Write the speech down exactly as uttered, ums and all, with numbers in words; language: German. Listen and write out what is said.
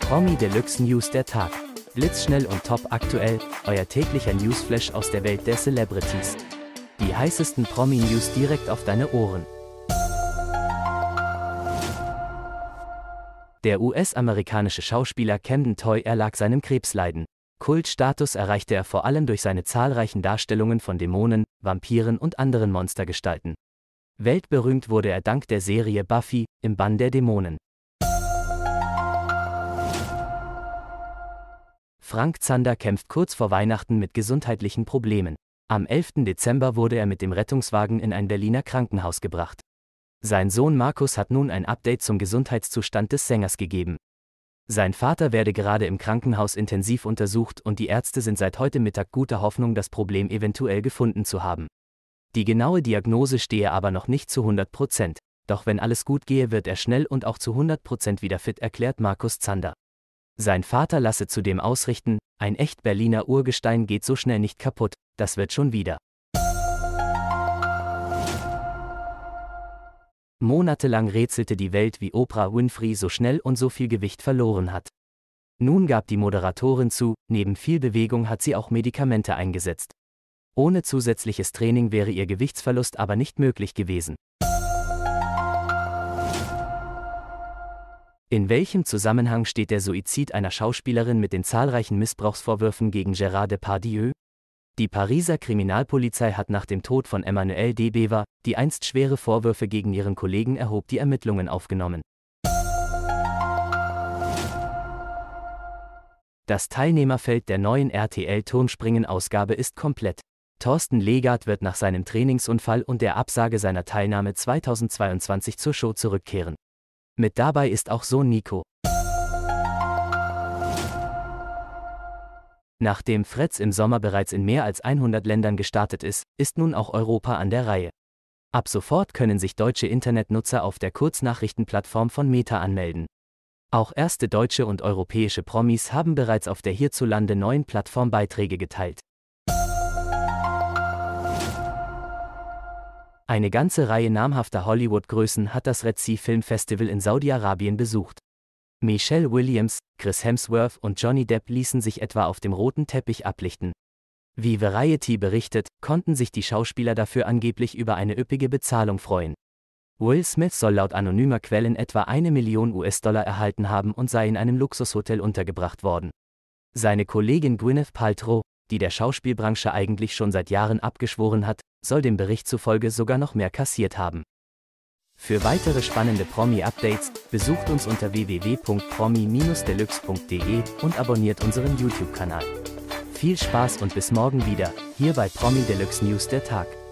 Promi Deluxe News der Tag. Blitzschnell und top aktuell, euer täglicher Newsflash aus der Welt der Celebrities. Die heißesten Promi-News direkt auf deine Ohren. Der U S-amerikanische Schauspieler Camden Toy erlag seinem Krebsleiden. Kultstatus erreichte er vor allem durch seine zahlreichen Darstellungen von Dämonen, Vampiren und anderen Monstergestalten. Weltberühmt wurde er dank der Serie Buffy, im Bann der Dämonen. Frank Zander kämpft kurz vor Weihnachten mit gesundheitlichen Problemen. Am elften Dezember wurde er mit dem Rettungswagen in ein Berliner Krankenhaus gebracht. Sein Sohn Markus hat nun ein Update zum Gesundheitszustand des Sängers gegeben. Sein Vater werde gerade im Krankenhaus intensiv untersucht und die Ärzte sind seit heute Mittag guter Hoffnung, das Problem eventuell gefunden zu haben. Die genaue Diagnose stehe aber noch nicht zu hundert Prozent, doch wenn alles gut gehe, wird er schnell und auch zu hundert Prozent wieder fit, erklärt Markus Zander. Sein Vater lasse zudem ausrichten, ein echt Berliner Urgestein geht so schnell nicht kaputt, das wird schon wieder. Monatelang rätselte die Welt, wie Oprah Winfrey so schnell und so viel Gewicht verloren hat. Nun gab die Moderatorin zu, neben viel Bewegung hat sie auch Medikamente eingesetzt. Ohne zusätzliches Training wäre ihr Gewichtsverlust aber nicht möglich gewesen. In welchem Zusammenhang steht der Suizid einer Schauspielerin mit den zahlreichen Missbrauchsvorwürfen gegen Gérard Depardieu? Die Pariser Kriminalpolizei hat nach dem Tod von Emmanuelle Debeva, die einst schwere Vorwürfe gegen ihren Kollegen erhob, die Ermittlungen aufgenommen. Das Teilnehmerfeld der neuen R T L-Turmspringen-Ausgabe ist komplett. Thorsten Legard wird nach seinem Trainingsunfall und der Absage seiner Teilnahme zweitausendzweiundzwanzig zur Show zurückkehren. Mit dabei ist auch Sohn Nico. Nachdem Frets im Sommer bereits in mehr als hundert Ländern gestartet ist, ist nun auch Europa an der Reihe. Ab sofort können sich deutsche Internetnutzer auf der Kurznachrichtenplattform von Meta anmelden. Auch erste deutsche und europäische Promis haben bereits auf der hierzulande neuen Plattform Beiträge geteilt. Eine ganze Reihe namhafter Hollywood-Größen hat das Red Sea Film Festival in Saudi-Arabien besucht. Michelle Williams, Chris Hemsworth und Johnny Depp ließen sich etwa auf dem roten Teppich ablichten. Wie Variety berichtet, konnten sich die Schauspieler dafür angeblich über eine üppige Bezahlung freuen. Will Smith soll laut anonymer Quellen etwa eine Million U S-Dollar erhalten haben und sei in einem Luxushotel untergebracht worden. Seine Kollegin Gwyneth Paltrow, die der Schauspielbranche eigentlich schon seit Jahren abgeschworen hat, soll dem Bericht zufolge sogar noch mehr kassiert haben. Für weitere spannende Promi-Updates besucht uns unter w w w punkt promi Bindestrich deluxe punkt de und abonniert unseren YouTube-Kanal. Viel Spaß und bis morgen wieder, hier bei Promi Deluxe News der Tag.